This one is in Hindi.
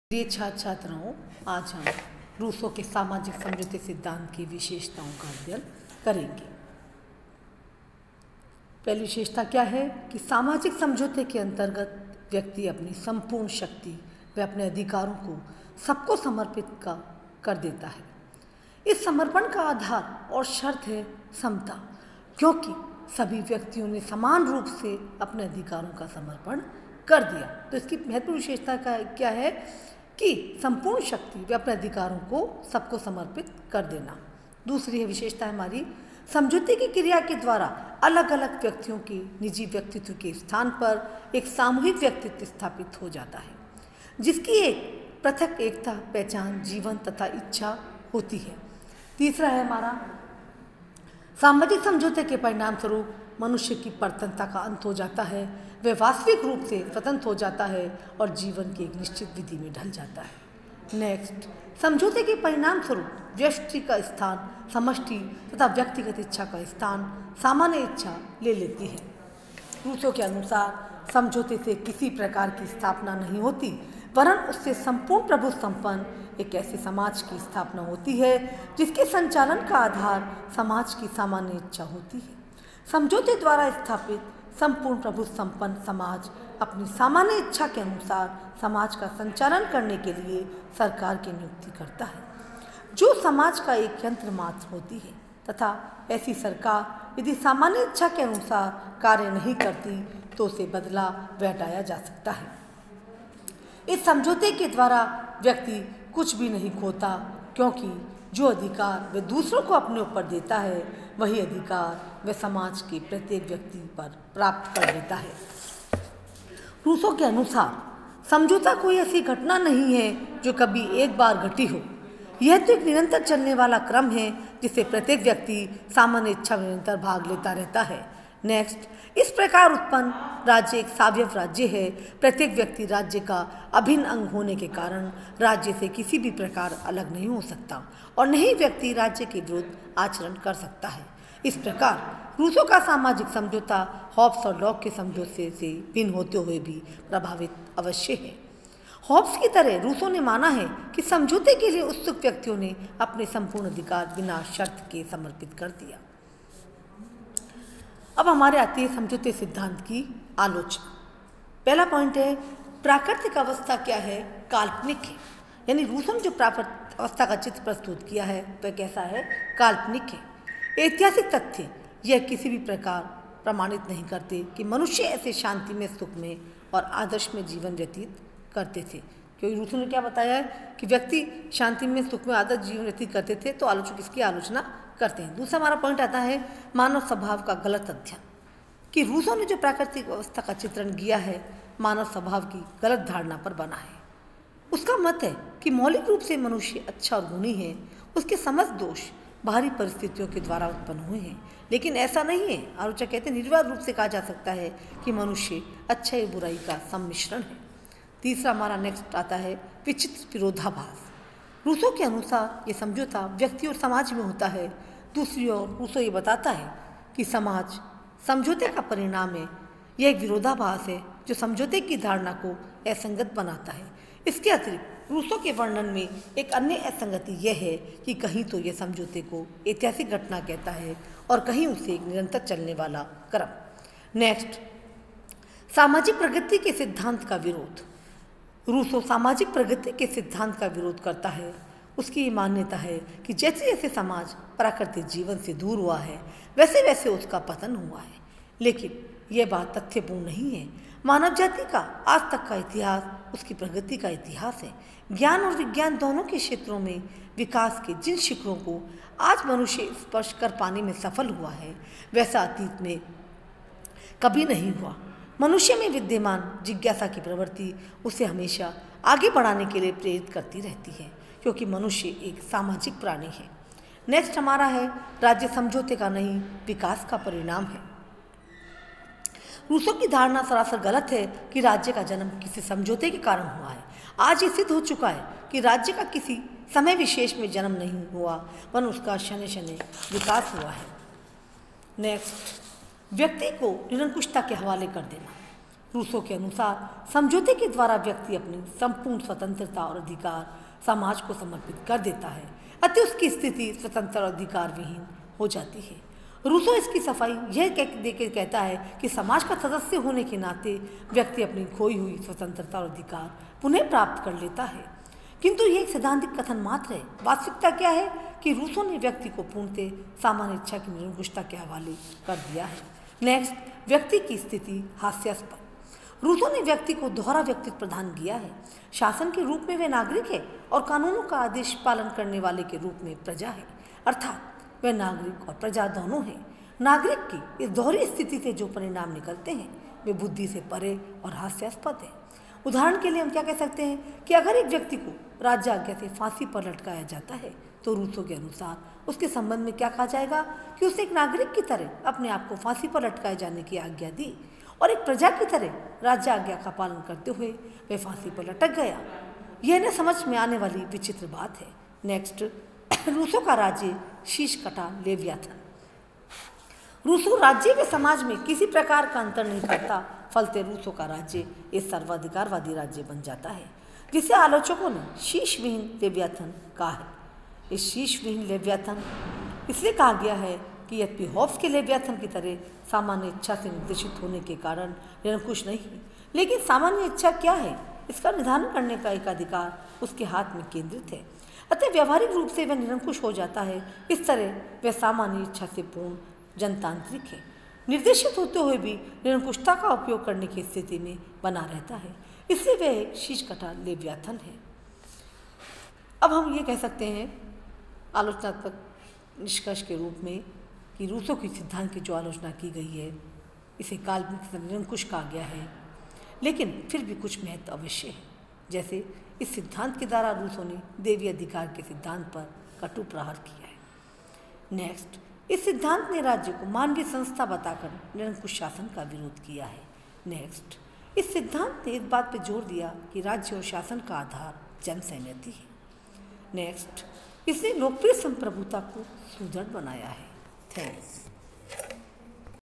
प्रिय छात्र छात्राओं, आज हम रूसो के सामाजिक समझौते सिद्धांत की विशेषताओं का अध्ययन करेंगे। पहली विशेषता क्या है कि सामाजिक समझौते के अंतर्गत व्यक्ति अपनी संपूर्ण शक्ति व अपने अधिकारों को सबको समर्पित कर देता है। इस समर्पण का आधार और शर्त है समता, क्योंकि सभी व्यक्तियों ने समान रूप से अपने अधिकारों का समर्पण कर दिया। तो इसकी महत्वपूर्ण विशेषता क्या है कि संपूर्ण शक्ति व अपने अधिकारों को सबको समर्पित कर देना। दूसरी है विशेषता हमारी, समझौते की क्रिया के द्वारा अलग अलग व्यक्तियों के निजी व्यक्तित्व के स्थान पर एक सामूहिक व्यक्तित्व स्थापित हो जाता है, जिसकी एक पृथक एकता, पहचान, जीवन तथा इच्छा होती है। तीसरा है हमारा, सामाजिक समझौते के परिणाम स्वरूप मनुष्य की परतंत्रता का अंत हो जाता है, वह वास्तविक रूप से स्वतंत्र हो जाता है और जीवन की एक निश्चित विधि में ढल जाता है। नेक्स्ट, समझौते के परिणाम स्वरूप व्यष्टि का स्थान समष्टि तथा व्यक्तिगत इच्छा का स्थान सामान्य इच्छा ले लेती है। रूसो के अनुसार समझौते से किसी प्रकार की स्थापना नहीं होती, वरन उससे संपूर्ण प्रभु संपन्न एक ऐसे समाज की स्थापना होती है जिसके संचालन का आधार समाज की सामान्य इच्छा होती है। समझौते द्वारा स्थापित संपूर्ण प्रभु संपन्न समाज अपनी सामान्य इच्छा के अनुसार समाज का संचालन करने के लिए सरकार की नियुक्ति करता है, जो समाज का एक यंत्र मात्र होती है, तथा ऐसी सरकार यदि सामान्य इच्छा के अनुसार कार्य नहीं करती तो उसे बदला व हटाया जा सकता है। इस समझौते के द्वारा व्यक्ति कुछ भी नहीं खोता, क्योंकि जो अधिकार वह दूसरों को अपने ऊपर देता है वही अधिकार वह समाज के प्रत्येक व्यक्ति पर प्राप्त कर लेता है। रूसो के अनुसार समझौता कोई ऐसी घटना नहीं है जो कभी एक बार घटी हो, यह तो एक निरंतर चलने वाला क्रम है जिसे प्रत्येक व्यक्ति सामान्य इच्छा में निरंतर भाग लेता रहता है। नेक्स्ट, इस प्रकार उत्पन्न राज्य एक सावयव राज्य है। प्रत्येक व्यक्ति राज्य का अभिन्न अंग होने के कारण राज्य से किसी भी प्रकार अलग नहीं हो सकता और न ही व्यक्ति राज्य के विरुद्ध आचरण कर सकता है। इस प्रकार रूसो का सामाजिक समझौता हॉब्स और लॉक के समझौते से भिन्न होते हुए भी प्रभावित अवश्य है। हॉब्स की तरह रूसो ने माना है कि समझौते के लिए उत्सुक व्यक्तियों ने अपने संपूर्ण अधिकार बिना शर्त के समर्पित कर दिया। अब हमारे आती है समझौते सिद्धांत की आलोचना। पहला पॉइंट है, प्राकृतिक अवस्था क्या है, काल्पनिक है। यानी रूसो ने जो प्राकृतिक अवस्था का चित्र प्रस्तुत किया है वह कैसा है, काल्पनिक है। ऐतिहासिक तथ्य यह किसी भी प्रकार प्रमाणित नहीं करते कि मनुष्य ऐसे शांति में, सुख में और आदर्श में जीवन व्यतीत करते थे, क्योंकि रूसो ने क्या बताया है कि व्यक्ति शांति में, सुख में, आदर्श जीवन व्यतीत करते थे, तो आलोचक इसकी आलोचना करते हैं। दूसरा हमारा पॉइंट आता है मानव स्वभाव का गलत अध्ययन, कि रूसो ने जो प्राकृतिक अवस्था का चित्रण किया है मानव स्वभाव की गलत धारणा पर बना है। उसका मत है कि मौलिक रूप से मनुष्य अच्छा और गुणी है, उसके समस्त दोष बाहरी परिस्थितियों के द्वारा उत्पन्न हुए हैं, लेकिन ऐसा नहीं है। आलोचक कहते हैं निर्वाध रूप से कहा जा सकता है कि मनुष्य अच्छाई और बुराई का सम्मिश्रण है। तीसरा हमारा नेक्स्ट आता है विचित्र विरोधाभास। रूसो के अनुसार ये समझौता व्यक्ति और समाज में होता है। दूसरी ओर रूसो ये बताता है कि समाज समझौते का परिणाम है। यह एक विरोधाभास है जो समझौते की धारणा को असंगत बनाता है। इसके अतिरिक्त रूसो के वर्णन में एक अन्य असंगति यह है कि कहीं तो यह समझौते को ऐतिहासिक घटना कहता है और कहीं उसे एक निरंतर चलने वाला क्रम। नेक्स्ट, सामाजिक प्रगति के सिद्धांत का विरोध। रूसो सामाजिक प्रगति के सिद्धांत का विरोध करता है। उसकी ये मान्यता है कि जैसे जैसे समाज प्राकृतिक जीवन से दूर हुआ है वैसे वैसे उसका पतन हुआ है, लेकिन यह बात तथ्यपूर्ण नहीं है। मानव जाति का आज तक का इतिहास उसकी प्रगति का इतिहास है। ज्ञान और विज्ञान दोनों के क्षेत्रों में विकास के जिन शिखरों को आज मनुष्य स्पर्श कर पाने में सफल हुआ है वैसा अतीत में कभी नहीं हुआ। मनुष्य में विद्यमान जिज्ञासा की प्रवृत्ति उसे हमेशा आगे बढ़ाने के लिए प्रेरित करती रहती है, क्योंकि मनुष्य एक सामाजिक प्राणी है। नेक्स्ट हमारा है राज्य समझौते का नहीं, विकास का परिणाम है। रूसो की धारणा सरासर गलत है कि राज्य का जन्म किसी समझौते के कारण हुआ है। आज ये सिद्ध हो चुका है कि राज्य का किसी समय विशेष में जन्म नहीं हुआ, वरन उसका शनै शनै विकास हुआ है। नेक्स्ट, व्यक्ति को निरंकुशता के हवाले कर देना। रूसो के अनुसार समझौते के द्वारा व्यक्ति अपनी संपूर्ण स्वतंत्रता और अधिकार समाज को समर्पित कर देता है, अतः उसकी स्थिति स्वतंत्र और अधिकार विहीन हो जाती है। रूसो इसकी सफाई यह देकर कहता है कि समाज का सदस्य होने के नाते व्यक्ति अपनी खोई हुई स्वतंत्रता और अधिकार पुनः प्राप्त कर लेता है, किंतु यह एक सैद्धांतिक कथन मात्र है। वास्तविकता क्या है कि रूसो ने व्यक्ति को पूर्णतः सामान्य इच्छा की निरंकुशता के हवाले कर दिया है। नेक्स्ट, व्यक्ति की स्थिति हास्यास्पद। रूसो ने व्यक्ति को दोहरा व्यक्तित्व प्रदान किया है। शासन के रूप में वे नागरिक है और कानूनों का आदेश पालन करने वाले के रूप में प्रजा है, अर्थात वे नागरिक और प्रजा दोनों हैं। नागरिक की इस दोहरी स्थिति से जो परिणाम निकलते हैं वे बुद्धि से परे और हास्यास्पद है। उदाहरण के लिए हम क्या कह सकते हैं कि अगर एक व्यक्ति को राज्य आज्ञा से फांसी पर लटकाया जाता है तो रूसो के अनुसार उसके संबंध में क्या कहा जाएगा कि उसने एक नागरिक की तरह अपने आप को फांसी पर लटकाए जाने की आज्ञा दी और एक प्रजा की तरह राज्य आज्ञा का पालन करते हुए वह फांसी पर लटक गया। यह न समझ में आने वाली विचित्र बात है। नेक्स्ट, रूसो का राज्य शीश कटा लेवियाथन। रूसो राज्य व समाज में किसी प्रकार का अंतर नहीं करता, फलते रूसो का राज्य एक सर्वाधिकारवादी राज्य बन जाता है, जिसे आलोचकों ने शीशविहीन लेवियाथन कहा है। इस शीशविहीन लेवियाथन इसलिए कहा गया है कि यद्यपि हॉब्स के लेवियाथन की तरह सामान्य इच्छा से निर्देशित होने के कारण निरंकुश नहीं है, लेकिन सामान्य इच्छा क्या है इसका निर्धारण करने का एक अधिकार उसके हाथ में केंद्रित है, अतः व्यावहारिक रूप से वह निरंकुश हो जाता है। इस तरह वह सामान्य इच्छा से पूर्ण जनतांत्रिक है, निर्देशित होते हुए भी निरंकुशता का उपयोग करने की स्थिति में बना रहता है, इसलिए वह एक शीशकटा लेवियाथन है। अब हम ये कह सकते हैं आलोचनात्मक निष्कर्ष के रूप में कि रूसो की सिद्धांत की जो आलोचना की गई है इसे काल्पनिक निरंकुश कहा गया है, लेकिन फिर भी कुछ महत्व अवश्य है। जैसे इस सिद्धांत के द्वारा रूसो ने देवी अधिकार के सिद्धांत पर कटु प्रहार किया है। नेक्स्ट, इस सिद्धांत ने राज्य को मानवीय संस्था बताकर निरंकुश शासन का विरोध किया है। नेक्स्ट, इस सिद्धांत ने इस बात पर जोर दिया कि राज्य और शासन का आधार जनसहमति है। नेक्स्ट, इसने लोकप्रिय संप्रभुता को सुदृढ़ बनाया है। थैंक्स।